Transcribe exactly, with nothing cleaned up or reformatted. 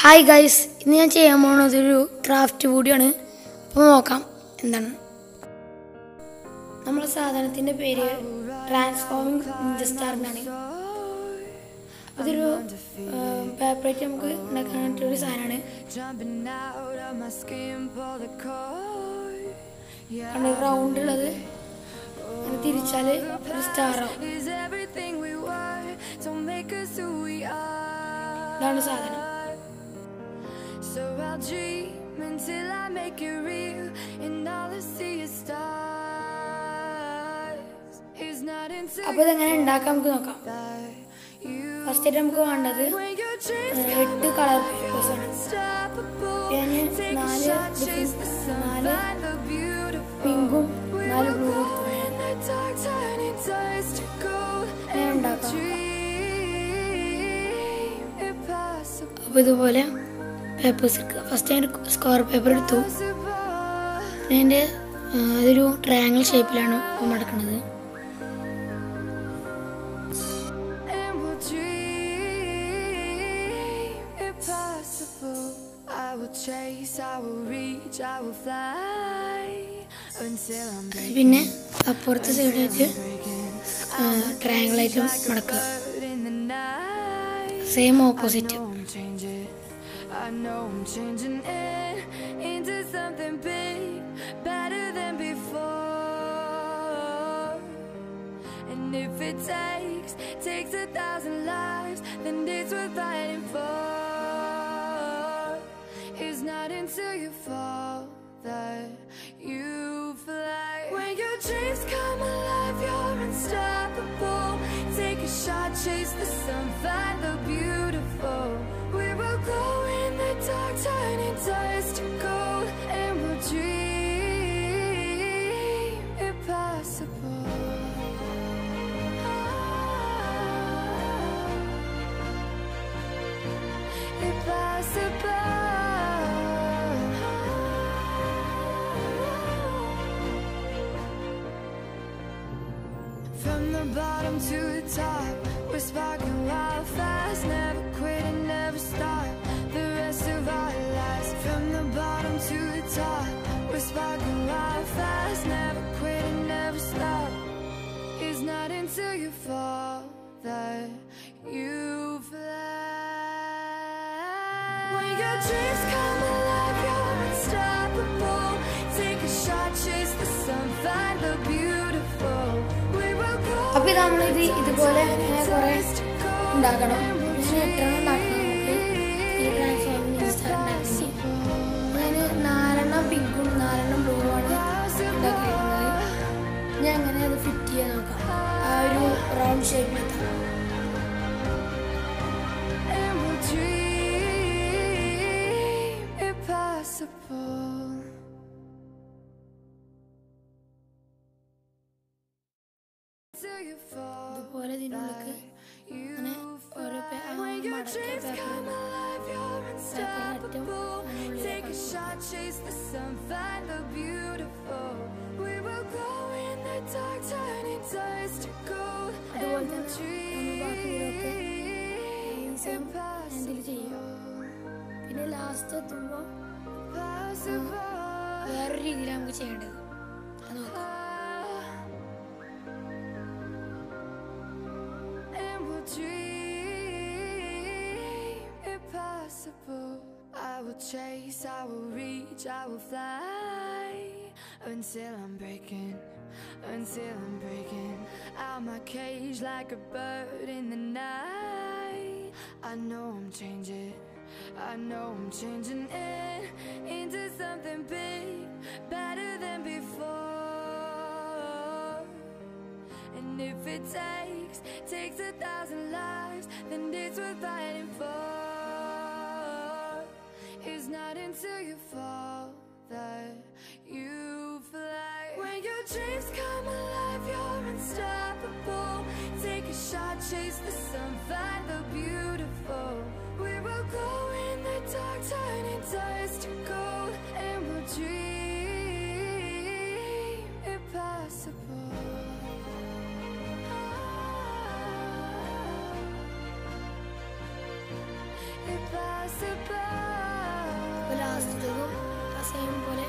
Hi guys, ഇന്ന് ഞാൻ ചെയ്യാൻ പോകുന്നത് ഒരു ക്രാഫ്റ്റ് വീഡിയോയാണ്. അപ്പോൾ നോക്കാം എന്താണ്. നമ്മുടെ സാധനത്തിന്റെ പേര് ട്രാൻസ്ഫോമിംഗ് നിഞ്ച സ്റ്റാർ എന്നാണ്. അതൊരു പേപ്പറേറ്റ് നമുക്ക് ഉണ്ടാക്കാനായിട്ടുള്ള ഒരു സാധനമാണ്. കണ്ട റൗണ്ട് ഉള്ളത് തിരിച്ചാൽ ഒരു സ്റ്റാർ ആവും. ഇതാണ് സാധനം. So I'll dream until I make it real, and all I see is stars. Is not until അപ്പോൾ ഇതെങ്ങനെ ഉണ്ടാക്കാം നമുക്ക് നോക്കാം. ഫസ്റ്റ് ആയിട്ട് നമുക്ക് വേണ്ടത് എട്ട് കളർ പേപ്പേഴ്സ് ആണ്. പിന്നെ നാല് നാല് പിങ്കും നാല് ബ്ലൂ ഞാൻ ഉണ്ടാക്കാം. അപ്പോൾ ഇതുപോലെ പേപ്പേഴ്സ് എടുക്കുക. ഫസ്റ്റ് ഞാൻ സ്ക്വയർ പേപ്പർ എടുത്തു. പിന്നെ എൻ്റെ അതൊരു ട്രയാങ്കിൾ ഷേപ്പിലാണ് മടക്കുന്നത്. പിന്നെ അപ്പുറത്തെ സൈഡിലേക്ക് ട്രയാങ്കിളായിട്ട് മടക്കുക. Same opposite. I know I'm changing it into something big, better than before. And if it takes, takes a thousand lives, then it's worth fighting for. It's not until you fall that you fly. When your dreams come alive, you're unstoppable. Take a shot, chase the sun, find the beautiful. We will go in the dark, turning dust to gold, and we'll dream impossible. Impossible. From the bottom to the top, we're sparking wild fast, never quit and never stop. The rest of our lives. From the bottom to the top, we're sparking wild fast, never quit and never stop. It's not until you fall that you fly. When your dreams come alive, you're unstoppable. Take a shot, chase the sun, find the beautiful. We will go. അപ്പോൾ നമ്മളിത് ഇതുപോലെ ഇങ്ങനെ കുറേ ഉണ്ടാക്കണം. പക്ഷേ എത്ര ഉണ്ടാക്കണം നമുക്ക് ഈ ട്രാൻസ്ഫോമിംഗ് നിഞ്ച സ്റ്റാർ ഉണ്ടാക്കി. ഞാൻ നാലെണ്ണം പിങ്കും നാലെണ്ണം ബ്ലൂ ആണ് ഉണ്ടാക്കിയിരിക്കുന്നത്. ഞാൻ എങ്ങനെ അത് ഫിറ്റ് ചെയ്യാൻ നോക്കാം. ആ ഒരു റൗണ്ട് ഷേപ്പിലെത്താം. And we'll dream impossible. Till you fall. ഇതുപോലെ ഇതിനുള്ളിലേക്ക് അങ്ങനെ ഓരോ When your dreams come alive, you're unstoppable. Take a shot, chase the sun, find the beautiful. We will go in the dark, turning dust to gold, and we'll dream impossible. പിന്നെ last എത്തുമ്പോൾ Possible. വേറൊരു രീതിയിലാണ് നമുക്ക് ചെയ്യേണ്ടത്. അത് നോക്കാം. And we'll dream impossible. I will chase, I will reach, I will fly until I'm breaking, until I'm breaking out my cage like a bird in the night. I know I'm changing, I know I'm changing it into something big, better than before. And if it takes, takes a thousand lives, then it's worth fighting for. It's not until you fall that you fly. When your dreams come alive, you're unstoppable. Take a shot, chase the sun, find the beautiful. We will go in the dark, turning dust to gold, and we'll dream impossible. Impossible. Same പോലെ